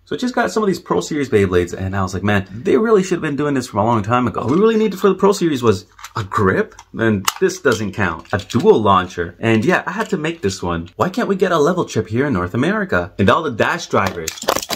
So I just got some of these Pro Series Beyblades, and I was like, man, they really should have been doing this from a long time ago. All we really needed for the Pro Series was a grip, then this doesn't count. A dual launcher, and yeah, I had to make this one. Why can't we get a level chip here in North America? And all the dash drivers.